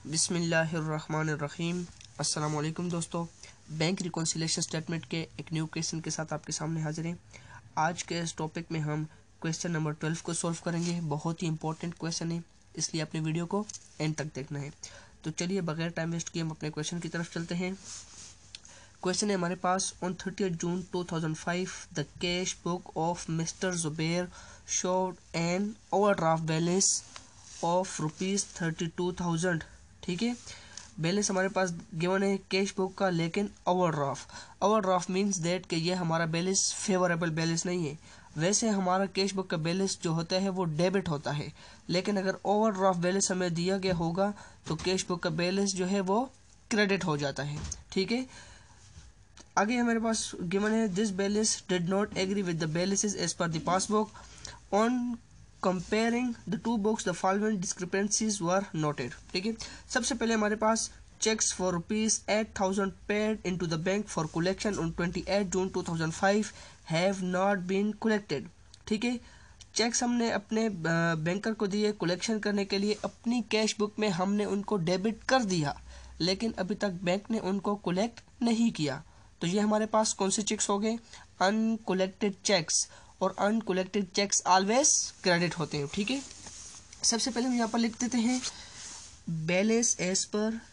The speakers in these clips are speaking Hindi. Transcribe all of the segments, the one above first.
बिस्मिल्लाहिर्रहमानिर्रहीम। अस्सलाम वालेकुम दोस्तों, बैंक रिकॉन्सिलेशन स्टेटमेंट के एक न्यू क्वेश्चन के साथ आपके सामने हाजिर हैं। आज के इस टॉपिक में हम क्वेश्चन नंबर 12 को सॉल्व करेंगे। बहुत ही इंपॉर्टेंट क्वेश्चन है, इसलिए अपने वीडियो को एंड तक देखना है। तो चलिए बगैर टाइम वेस्ट किए हम अपने क्वेश्चन की तरफ चलते हैं। क्वेश्चन है हमारे पास, on 30 June 2005 the cash book of mister Zubair showed an overdraft balance of ₹32,000। ठीक है, बैलेंस हमारे पास गिवन है कैश बुक का, लेकिन ओवरड्राफ्ट मींस दैट कि ये हमारा बैलेंस फेवरेबल बैलेंस नहीं है। वैसे हमारा कैश बुक का बैलेंस जो होता है वो डेबिट होता है, लेकिन अगर ओवरड्राफ्ट बैलेंस हमें दिया गया होगा तो कैश बुक का बैलेंस जो है वो क्रेडिट हो जाता है। ठीक है, आगे हमारे पास गिवन है, this balance did not agree with the balances as per the passbook. On comparing the two books the following discrepancies were noted. ठीक है, सबसे पहले हमारे पास cheques for ₹8,000 paid into the bank for collection on 28 June 2005 have not been collected. ठीक है, चेक्स हमने अपने बैंकर को दिए कलेक्शन करने के लिए, अपनी कैश बुक में हमने उनको डेबिट कर दिया, लेकिन अभी तक बैंक ने उनको कलेक्ट नहीं किया। तो ये हमारे पास कौन से चेक्स हो गए? अनकलेक्टेड चेक्स, और अनकलेक्टेड चेक्स ऑलवेज क्रेडिट होते हैं। ठीक है, सबसे पहले हम यहाँ पर लिख देते हैं balance as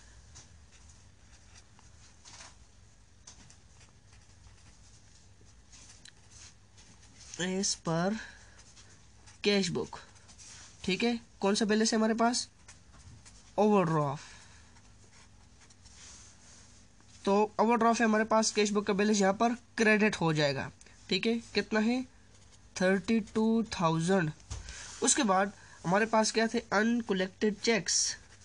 per cash book. ठीक है, कौन सा बैलेंस है हमारे पास? ओवरड्राफ्ट। तो ओवरड्राफ्ट है हमारे पास, कैश बुक का बैलेंस यहाँ पर क्रेडिट हो जाएगा। ठीक है, कितना है? 32,000। उसके बाद हमारे पास क्या थे? Uncollected cheques.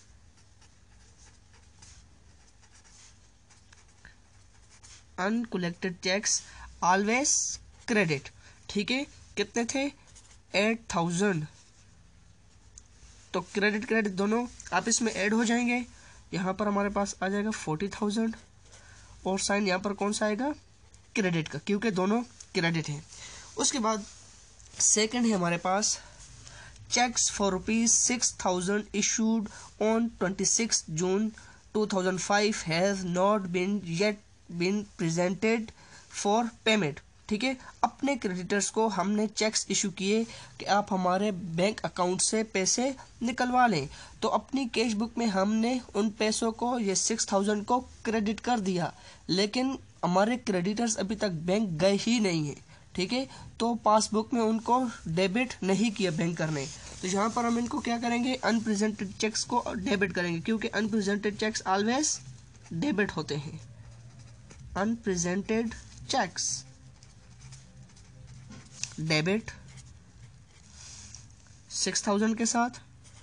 Uncollected cheques always credit. ठीक है, कितने थे? 8,000। तो क्रेडिट दोनों आपस में ऐड हो जाएंगे। यहाँ पर हमारे पास आ जाएगा 40,000, और साइन यहाँ पर कौन सा आएगा? क्रेडिट का, क्योंकि दोनों क्रेडिट है। उसके बाद सेकंड है हमारे पास cheques for ₹6,000 issued on 26 June 2005 has not been yet been presented for payment. ठीक है, अपने क्रेडिटर्स को हमने चेक्स इशू किए कि आप हमारे बैंक अकाउंट से पैसे निकलवा लें, तो अपनी कैश बुक में हमने उन पैसों को, ये 6,000 को क्रेडिट कर दिया, लेकिन हमारे क्रेडिटर्स अभी तक बैंक गए ही नहीं है। ठीक है, तो पासबुक में उनको डेबिट नहीं किया बैंकर ने, तो यहाँ पर हम इनको क्या करेंगे? अनप्रेजेंटेड चेक्स को डेबिट करेंगे, क्योंकि अनप्रेजेंटेड चेक्स ऑलवेज डेबिट होते हैं। अनप्रेजेंटेड चेक्स डेबिट 6,000 के साथ।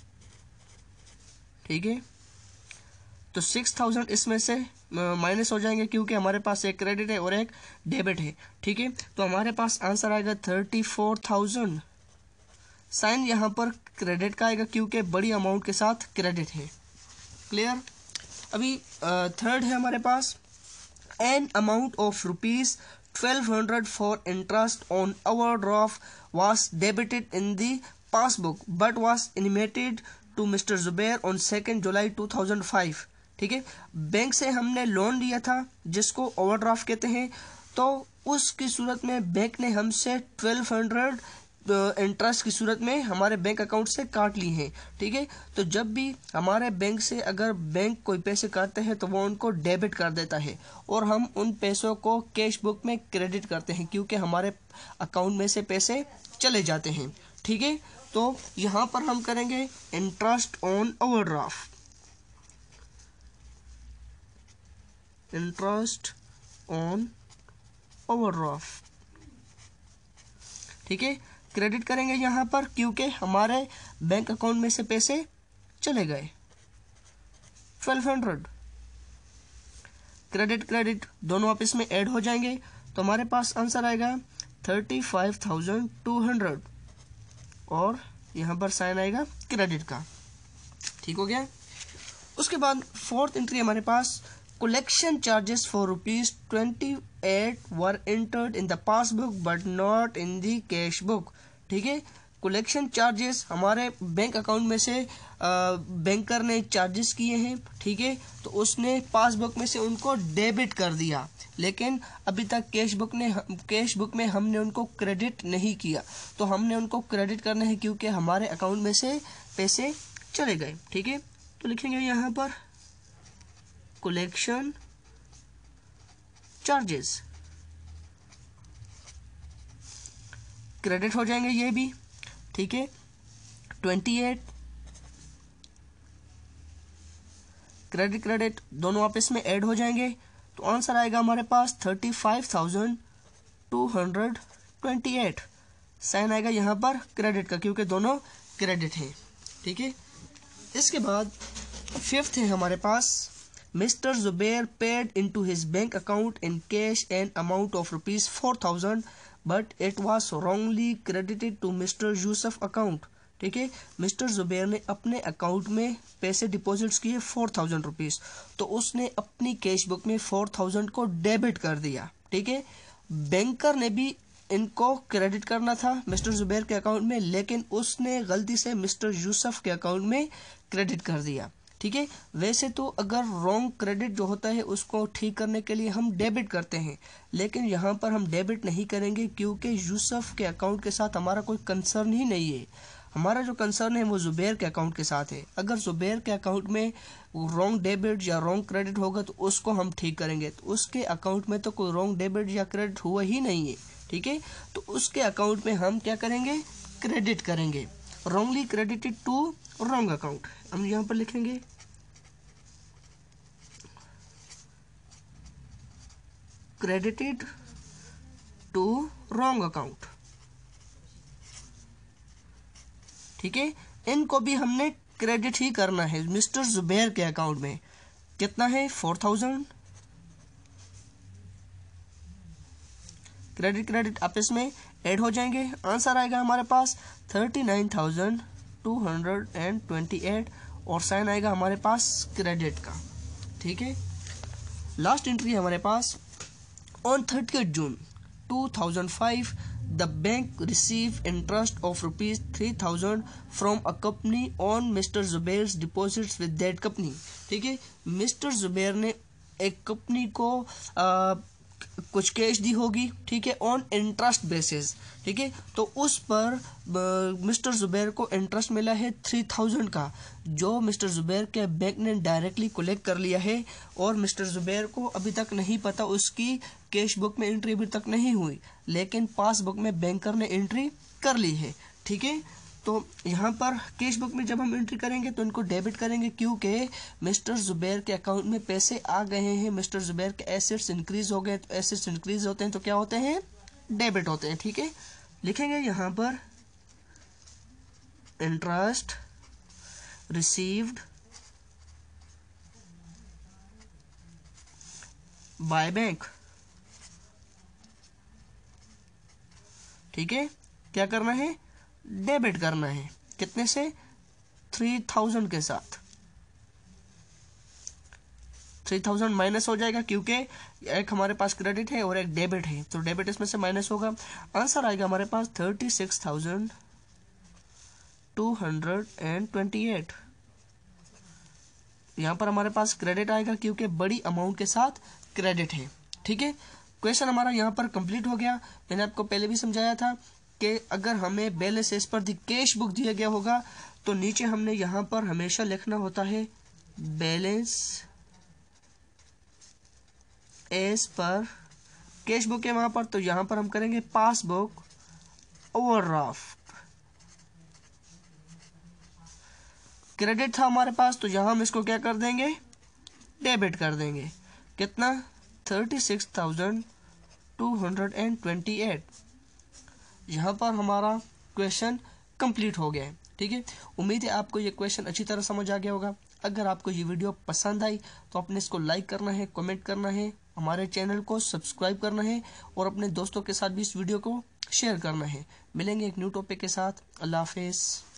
ठीक है, तो 6,000 इसमें से माइनस हो जाएंगे, क्योंकि हमारे पास एक क्रेडिट है और एक डेबिट है। ठीक है, तो हमारे पास आंसर आएगा 34,000। साइन यहाँ पर क्रेडिट का आएगा, क्योंकि बड़ी अमाउंट के साथ क्रेडिट है। क्लियर? अभी थर्ड है हमारे पास, an amount of ₹1,200 for interest on overdraft was debited in the passbook but was intimated to Mr. Zubair on 2 July 2005। ठीक है, बैंक से हमने लोन लिया था जिसको ओवरड्राफ्ट कहते हैं, तो उसकी सूरत में बैंक ने हमसे 1,200 इंटरेस्ट की सूरत में हमारे बैंक अकाउंट से काट ली हैं। ठीक है, तो जब भी हमारे बैंक से अगर बैंक कोई पैसे काटते हैं तो वो उनको डेबिट कर देता है, और हम उन पैसों को कैश बुक में क्रेडिट करते हैं, क्योंकि हमारे अकाउंट में से पैसे चले जाते हैं। ठीक है, तो यहाँ पर हम करेंगे interest on overdraft. Interest on overdraft. ठीक है, क्रेडिट करेंगे यहाँ पर, क्योंकि हमारे बैंक अकाउंट में से पैसे चले गए। 1,200 क्रेडिट दोनों आपस में ऐड हो जाएंगे, तो हमारे पास आंसर आएगा 35,200, और यहाँ पर साइन आएगा क्रेडिट का। ठीक हो गया। उसके बाद फोर्थ एंट्री हमारे पास, collection charges for ₹28 were entered in the passbook but not in the cash book. ठीक है, कलेक्शन चार्जेस हमारे बैंक अकाउंट में से बैंकर ने चार्जेस किए हैं, ठीक है, तो उसने पासबुक में से उनको डेबिट कर दिया, लेकिन अभी तक कैश बुक में हमने उनको क्रेडिट नहीं किया, तो हमने उनको क्रेडिट करना है क्योंकि हमारे अकाउंट में से पैसे चले गए, ठीक है। तो लिखेंगे यहाँ पर कलेक्शन चार्जेस, क्रेडिट हो जाएंगे ये भी, ठीक है। 28 क्रेडिट दोनों आपस में ऐड हो जाएंगे, तो आंसर आएगा हमारे पास 35,228। साइन आएगा यहाँ पर क्रेडिट का क्योंकि दोनों क्रेडिट हैं, ठीक है। इसके बाद फिफ्थ है हमारे पास, mister Zubair paid into his bank account in cash an amount of ₹4,000 but it was wrongly credited to mister Yusuf account, ठीक है। मिस्टर जुबैर ने अपने अकाउंट में पैसे डिपॉजिट्स किए 4,000 रुपीज, तो उसने अपनी कैश बुक में 4,000 को डेबिट कर दिया, ठीक है। बैंकर ने भी इनको क्रेडिट करना था मिस्टर जुबैर के अकाउंट में, लेकिन उसने गलती से मिस्टर यूसुफ के अकाउंट में क्रेडिट कर दिया, ठीक है। वैसे तो अगर रॉन्ग क्रेडिट जो होता है उसको ठीक करने के लिए हम डेबिट करते हैं, लेकिन यहाँ पर हम डेबिट नहीं करेंगे क्योंकि यूसुफ के अकाउंट के साथ हमारा कोई कंसर्न ही नहीं है। हमारा जो कंसर्न है वो जुबैर के अकाउंट के साथ है। अगर जुबैर के अकाउंट में रॉन्ग डेबिट या रॉन्ग क्रेडिट होगा तो उसको हम ठीक करेंगे, तो उसके अकाउंट में तो कोई रॉन्ग डेबिट या क्रेडिट हुआ ही नहीं है, ठीक है। तो उसके अकाउंट में हम क्या करेंगे, क्रेडिट करेंगे, wrongly credited to wrong account. हम यहाँ पर लिखेंगे क्रेडिटेड टू रॉन्ग अकाउंट, ठीक है। इनको भी हमने क्रेडिट ही करना है मिस्टर जुबैर के अकाउंट में। कितना है 4,000, क्रेडिट आपस में ऐड हो जाएंगे, आंसर आएगा हमारे पास 39,228 और साइन आएगा हमारे पास क्रेडिट का, ठीक है। लास्ट एंट्री है हमारे पास, on 30 June 2005 the bank received interest of ₹3,000 from a company on Mr. Zubair's deposits with that company, ठीक है। मिस्टर जुबैर ने एक कंपनी को कुछ कैश दी होगी, ठीक है, ऑन इंटरेस्ट बेसिस, ठीक है। तो उस पर मिस्टर जुबैर को इंटरेस्ट मिला है 3,000 का, जो मिस्टर जुबैर के बैंक ने डायरेक्टली कलेक्ट कर लिया है, और मिस्टर जुबैर को अभी तक नहीं पता, उसकी कैश बुक में एंट्री अभी तक नहीं हुई, लेकिन पासबुक में बैंकर ने एंट्री कर ली है, ठीक है। तो यहाँ पर कैश बुक में जब हम एंट्री करेंगे तो इनको डेबिट करेंगे क्योंकि मिस्टर जुबैर के अकाउंट में पैसे आ गए हैं, मिस्टर जुबैर के एसेट्स इंक्रीज हो गए, तो एसेट्स इंक्रीज होते हैं तो क्या होते हैं, डेबिट होते हैं, ठीक है। लिखेंगे यहाँ पर इंटरेस्ट रिसीव्ड बाय बैंक, ठीक है। क्या करना है, डेबिट करना है, कितने से, 3,000 के साथ। 3,000 माइनस हो जाएगा क्योंकि एक हमारे पास क्रेडिट है और एक डेबिट है, तो डेबिट इसमें से माइनस होगा, आंसर आएगा हमारे पास 36,228। यहाँ पर हमारे पास क्रेडिट आएगा क्योंकि बड़ी अमाउंट के साथ क्रेडिट है, ठीक है। क्वेश्चन हमारा यहाँ पर कंप्लीट हो गया। मैंने आपको पहले भी समझाया था कि अगर हमें बैलेंस एज पर दी कैश बुक दिया गया होगा तो नीचे हमने यहाँ पर हमेशा लिखना होता है balance as per cash book है वहां पर, तो यहाँ पर हम करेंगे पासबुक ओवरड्राफ्ट। क्रेडिट था हमारे पास तो यहाँ हम इसको क्या कर देंगे, डेबिट कर देंगे, कितना 36,228। यहाँ पर हमारा क्वेश्चन कंप्लीट हो गया है, ठीक है। उम्मीद है आपको ये क्वेश्चन अच्छी तरह समझ आ गया होगा। अगर आपको ये वीडियो पसंद आई तो अपने इसको लाइक करना है, कमेंट करना है, हमारे चैनल को सब्सक्राइब करना है और अपने दोस्तों के साथ भी इस वीडियो को शेयर करना है। मिलेंगे एक न्यू टॉपिक के साथ। अल्लाह हाफिज़।